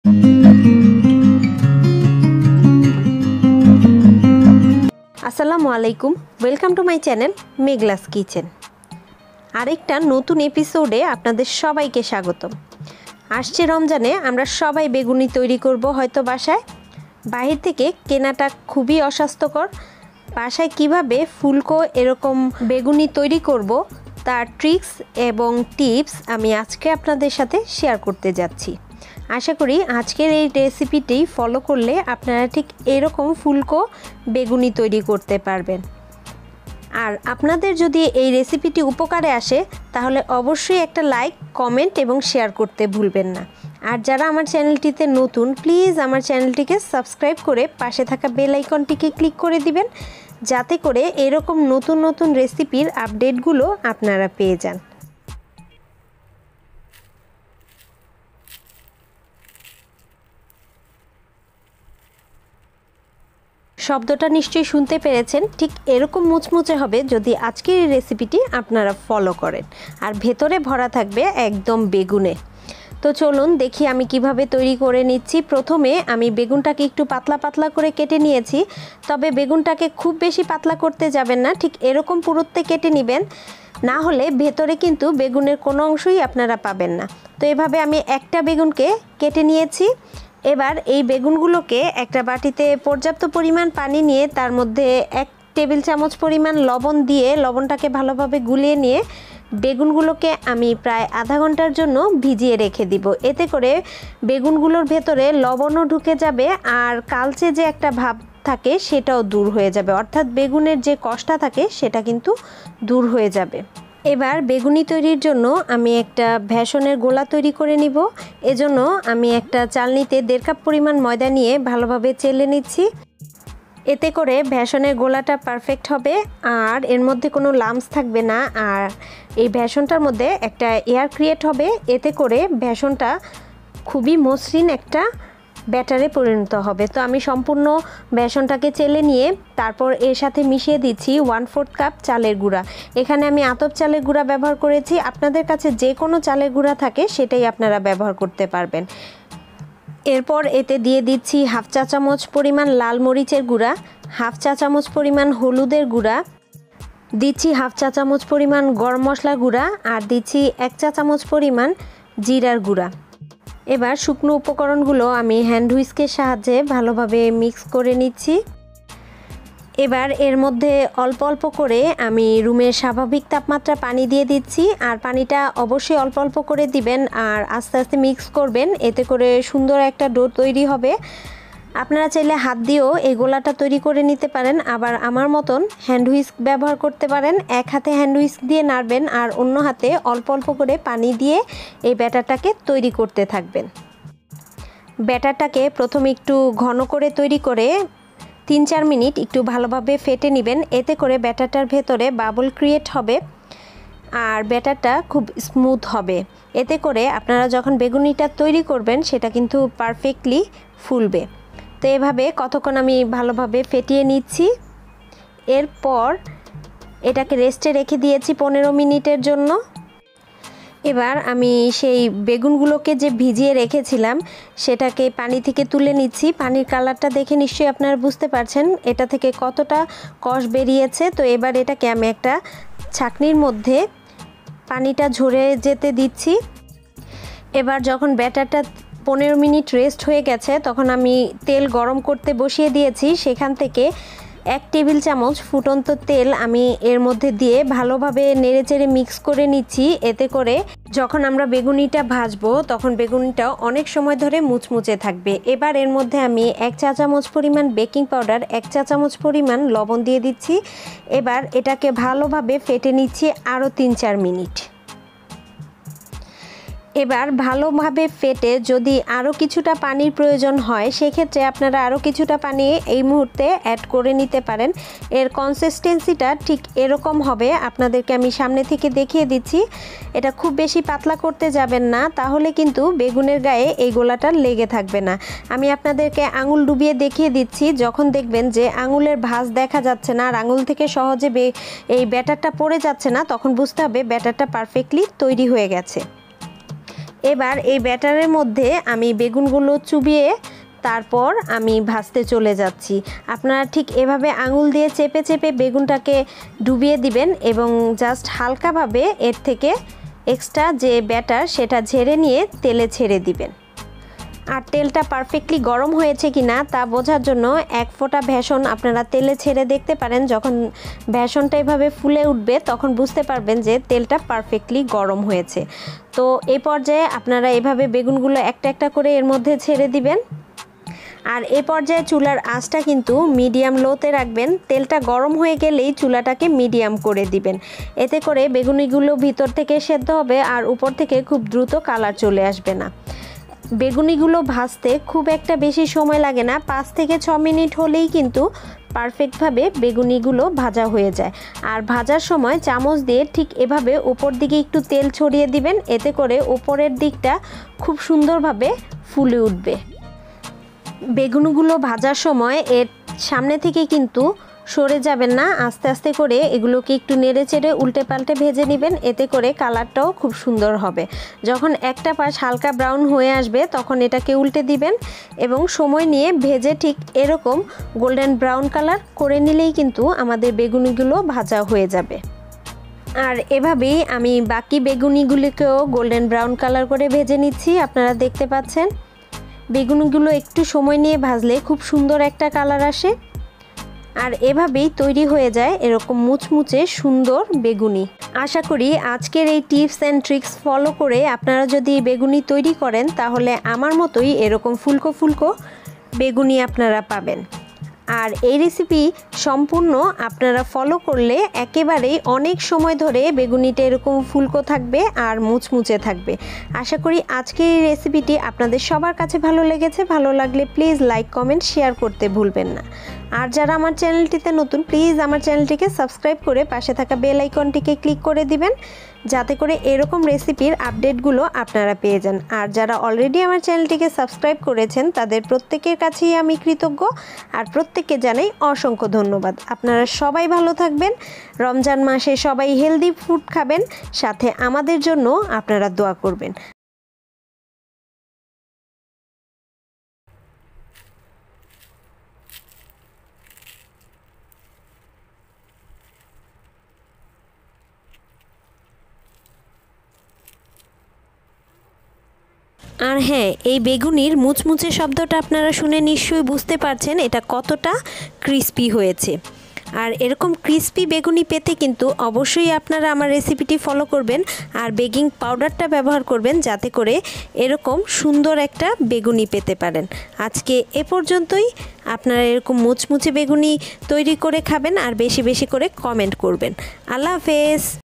আসসালামু আলাইকুম, welcome to my channel Meghla's kitchen. আরেকটা নতুন এপিসোডে আপনাদের সবাইকে স্বাগতম। আসছে রমজানে আমরা সবাই বেগুনি তৈরি করব হয়তো বাসায়। বাহির থেকে কেনাটা খুবই অস্বাস্থ্যকর। বাসায় কিভাবে ফুলকো এরকম বেগুনি তৈরি করব তার ট্রিক্স এবং টিপস আমি আজকে আপনাদের সাথে শেয়ার করতে যাচ্ছি। আশা করি আজকের এই রেসিপিটি ফলো করলে আপনারা ঠিক এরকম ফুলকো বেগুনি তৈরি করতে পারবেন। আর আপনাদের যদি এই রেসিপিটি উপকারে আসে তাহলে অবশ্যই একটা লাইক, কমেন্ট এবং শেয়ার করতে ভুলবেন না। আর যারা আমার চ্যানেলটিতে নতুন, প্লিজ আমার চ্যানেলটিকে সাবস্ক্রাইব করে পাশে থাকা বেল আইকনটিকে ক্লিক করে দিবেন, যাতে করে এরকম নতুন নতুন রেসিপির আপডেটগুলো আপনারা পেয়ে যান। শব্দটা নিশ্চয়ই শুনতে পেরেছেন, ঠিক এরকম মুচমুচে হবে যদি আজকের এই রেসিপিটি আপনারা ফলো করেন। আর ভেতরে ভরা থাকবে একদম বেগুনে। তো চলুন দেখি আমি কিভাবে তৈরি করে নিচ্ছি। প্রথমে আমি বেগুনটাকে একটু পাতলা পাতলা করে কেটে নিয়েছি, তবে বেগুনটাকে খুব বেশি পাতলা করতে যাবেন না, ঠিক এরকম পুরুত্বে কেটে নেবেন, না হলে ভেতরে কিন্তু বেগুনের কোনো অংশই আপনারা পাবেন না। তো এভাবে আমি একটা বেগুনকে কেটে নিয়েছি। এবার এই বেগুনগুলোকে একটা বাটিতে পর্যাপ্ত পরিমাণ পানি নিয়ে তার মধ্যে 1 টেবিল চামচ পরিমাণ লবণ দিয়ে লবণটাকে ভালোভাবে গুলিয়ে নিয়ে বেগুনগুলোকে আমি প্রায় আধা ঘন্টার জন্য ভিজিয়ে রেখে দিব। এতে করে বেগুনগুলোর ভেতরে লবণও ঢুকে যাবে আর কালচে যে একটা ভাব থাকে সেটাও দূর হয়ে যাবে, অর্থাৎ বেগুনের যে কষটা থাকে সেটা কিন্তু দূর হয়ে যাবে। এবার বেগুনি তৈরির জন্য আমি একটা বেসনের গোলা তৈরি করে নিব। এজন্য আমি একটা চালনিতে 1.5 কাপ পরিমাণ ময়দা নিয়ে ভালোভাবে চেলে নিচ্ছি। এতে করে বেসনের গোলাটা পারফেক্ট হবে আর এর মধ্যে কোনো লাম্পস থাকবে না। আর এই বেসনটার মধ্যে একটা এয়ার ক্রিয়েট হবে, এতে করে বেসনটা খুবই মসৃণ একটা ব্যাটারে পরিণত হবে। তো আমি সম্পূর্ণ বেসনটাকে চেলে নিয়ে তারপর এর সাথে মিশিয়ে দিচ্ছি 1/4 কাপ চালের গুঁড়া। এখানে আমি আতপ চালের গুঁড়া ব্যবহার করেছি, আপনাদের কাছে যে কোনো চালের গুঁড়া থাকে সেটাই আপনারা ব্যবহার করতে পারবেন। এরপর এতে দিয়ে দিচ্ছি 1/2 চা চামচ পরিমাণ লাল মরিচের গুঁড়া, 1/2 চা চামচ পরিমাণ হলুদের গুঁড়া, দিচ্ছি 1/2 চা চামচ পরিমাণ গরম মশলা গুঁড়া আর দিচ্ছি 1 চা চামচ পরিমাণ জিরার গুঁড়া। এবার শুকনো উপকরণগুলো আমি হ্যান্ড হুইস্কের সাহায্যে ভালোভাবে মিক্স করে নিচ্ছি। এবার এর মধ্যে অল্প অল্প করে আমি রুমের স্বাভাবিক তাপমাত্রা পানি দিয়ে দিচ্ছি। আর পানিটা অবশ্যই অল্প অল্প করে দিবেন আর আস্তে আস্তে মিক্স করবেন, এতে করে সুন্দর একটা ডো তৈরি হবে। আপনারা চাইলে হাত দিয়েও এই গোলাটা তৈরি করে নিতে পারেন, আবার আমার মতন হ্যান্ড হুইস্ক ব্যবহার করতে পারেন। এক হাতে হ্যান্ড হুইস্ক দিয়ে নাড়বেন আর অন্য হাতে অল্প অল্প করে পানি দিয়ে এই ব্যাটারটাকে তৈরি করতে থাকবেন। ব্যাটারটাকে প্রথমে একটু ঘন করে তৈরি করে 3-4 মিনিট একটু ভালোভাবে ফেটে নেবেন, এতে করে ব্যাটারটার ভেতরে বাবল ক্রিয়েট হবে আর ব্যাটারটা খুব স্মুথ হবে। এতে করে আপনারা যখন বেগুনিটা তৈরি করবেন সেটা কিন্তু পারফেক্টলি ফুলবে। তো এভাবে কতক্ষণ আমি ভালোভাবে ফেটিয়ে নিচ্ছি। এরপর এটাকে রেস্টে রেখে দিয়েছি 15 মিনিটের জন্য। এবার আমি সেই বেগুনগুলোকে যে ভিজিয়ে রেখেছিলাম সেটাকে পানি থেকে তুলে নিচ্ছি। পানির কালারটা দেখে নিশ্চয়ই আপনারা বুঝতে পারছেন এটা থেকে কতটা কষ বেরিয়েছে। তো এবার এটাকে আমি একটা ছাঁকনির মধ্যে পানিটা ঝরে যেতে দিচ্ছি। এবার যখন ব্যাটারটা 15 মিনিট রেস্ট হয়ে গেছে তখন আমি তেল গরম করতে বসিয়ে দিয়েছি। সেখান থেকে 1 টেবিল চামচ ফুটন্ত তেল আমি এর মধ্যে দিয়ে ভালোভাবে নেড়েচেড়ে মিক্স করে নিচ্ছি। এতে করে যখন আমরা বেগুনিটা ভাজবো তখন বেগুনিটা অনেক সময় ধরে মুচমুচে থাকবে। এবার এর মধ্যে আমি 1 চা চামচ পরিমাণ বেকিং পাউডার, 1 চা চামচ পরিমাণ লবণ দিয়ে দিচ্ছি। এবার এটাকে ভালোভাবে ফেটে নিচ্ছি আরও 3-4 মিনিট। এবার ভালোভাবে ফেটে যদি আরও কিছুটা পানির প্রয়োজন হয় সেক্ষেত্রে আপনারা আরও কিছুটা পানি এই মুহূর্তে অ্যাড করে নিতে পারেন। এর কনসিস্টেন্সিটা ঠিক এরকম হবে, আপনাদেরকে আমি সামনে থেকে দেখিয়ে দিচ্ছি। এটা খুব বেশি পাতলা করতে যাবেন না, তাহলে কিন্তু বেগুনের গায়ে এই গোলাটা লেগে থাকবে না। আমি আপনাদেরকে আঙুল ডুবিয়ে দেখিয়ে দিচ্ছি, যখন দেখবেন যে আঙুলের ভাঁজ দেখা যাচ্ছে না আর আঙুল থেকে সহজে এই ব্যাটারটা পড়ে যাচ্ছে না, তখন বুঝতে হবে ব্যাটারটা পারফেক্টলি তৈরি হয়ে গেছে। এবার এই ব্যাটারের মধ্যে আমি বেগুনগুলো চুবিয়ে তারপর আমি ভাজতে চলে যাচ্ছি। আপনারা ঠিক এভাবে আঙুল দিয়ে চেপে চেপে বেগুনটাকে ডুবিয়ে দিবেন এবং জাস্ট হালকাভাবে এর থেকে এক্সট্রা যে ব্যাটার সেটা ঝেড়ে নিয়ে তেলে ছেড়ে দিবেন। আর তেলটা পারফেক্টলি গরম হয়েছে কিনা তা বোঝার জন্য এক ফোঁটা বেসন আপনারা তেলে ছেড়ে দেখতে পারেন। যখন বেসনটা এভাবে ফুলে উঠবে তখন বুঝতে পারবেন যে তেলটা পারফেক্টলি গরম হয়েছে। তো এই পর্যায়ে আপনারা এভাবে বেগুনগুলো একটা একটা করে এর মধ্যে ছেড়ে দিবেন। আর এই পর্যায়ে চুলার আঁচটা কিন্তু মিডিয়াম লোতে রাখবেন। তেলটা গরম হয়ে গেলেই চুলাটাকে মিডিয়াম করে দিবেন। এতে করে বেগুনিগুলো ভিতর থেকে সেদ্ধ হবে আর উপর থেকে খুব দ্রুত কালার চলে আসবে না। বেগুনিগুলো ভাজতে খুব একটা বেশি সময় লাগে না, 5 থেকে 6 মিনিট হলেই কিন্তু পারফেক্টভাবে বেগুনিগুলো ভাজা হয়ে যায়। আর ভাজার সময় চামচ দিয়ে ঠিক এভাবে উপর দিকে একটু তেল ছড়িয়ে দিবেন, এতে করে উপরের দিকটা খুব সুন্দরভাবে ফুলে উঠবে। বেগুনগুলো ভাজার সময় এর সামনে থেকে কিন্তু সরে যাবেন না, আস্তে আস্তে করে এগুলোকে একটু নেড়ে চেড়ে উল্টে পাল্টে ভেজে নেবেন, এতে করে কালারটাও খুব সুন্দর হবে। যখন একটা পাশ হালকা ব্রাউন হয়ে আসবে তখন এটাকে উল্টে দিবেন এবং সময় নিয়ে ভেজে ঠিক এরকম গোল্ডেন ব্রাউন কালার করে নিলেই কিন্তু আমাদের বেগুনিগুলো ভাজা হয়ে যাবে। আর এভাবেই আমি বাকি বেগুনিগুলিকেও গোল্ডেন ব্রাউন কালার করে ভেজে নিচ্ছি। আপনারা দেখতে পাচ্ছেন বেগুনগুলো একটু সময় নিয়ে ভাজলে খুব সুন্দর একটা কালার আসে। আর এভাবেই তৈরি হয়ে যায় এরকম মুচমুচে সুন্দর বেগুনি। আশা করি আজকের এই টিপস অ্যান্ড ট্রিক্স ফলো করে আপনারা যদি বেগুনি তৈরি করেন তাহলে আমার মতোই এরকম ফুলকো ফুলকো বেগুনি আপনারা পাবেন। আর এই রেসিপি সম্পূর্ণ আপনারা ফলো করলে একেবারেই অনেক সময় ধরে বেগুনিটা এরকম ফুলকো থাকবে আর মুচমুচে থাকবে। আশা করি আজকের এই রেসিপিটি আপনাদের সবার কাছে ভালো লেগেছে। ভালো লাগলে প্লিজ লাইক কমেন্ট শেয়ার করতে ভুলবেন না। আর যারা আমার চ্যানেলটিতে নতুন প্লিজ আমার চ্যানেলটিকে সাবস্ক্রাইব করে পাশে থাকা বেল আইকনটিকে ক্লিক করে দিবেন, যাতে করে এরকম রেসিপির আপডেটগুলো আপনারা পেয়ে যান। আর যারা অলরেডি আমার চ্যানেলটিকে সাবস্ক্রাইব করেছেন তাদের প্রত্যেকের কাছেই আমি কৃতজ্ঞ আর প্রত্যেককে জানাই অসংখ্য ধন্যবাদ। আপনারা সবাই ভালো থাকবেন, রমজান মাসে সবাই হেলদি ফুড খাবেন, সাথে আমাদের জন্য আপনারা দোয়া করবেন। আর হ্যাঁ, এই বেগুনির মুচমুচে শব্দটা আপনারা শুনে নিশ্চয়ই বুঝতে পারছেন এটা কতটা ক্রিস্পি হয়েছে। আর এরকম ক্রিস্পি বেগুনি পেতে কিন্তু অবশ্যই আপনারা আমার রেসিপিটি ফলো করবেন আর বেকিং পাউডারটা ব্যবহার করবেন, যাতে করে এরকম সুন্দর একটা বেগুনি পেতে পারেন। আজকে এ পর্যন্তই। আপনারা এরকম মুচমুচে বেগুনি তৈরি করে খাবেন আর বেশি বেশি করে কমেন্ট করবেন। আল্লাহ হাফেজ।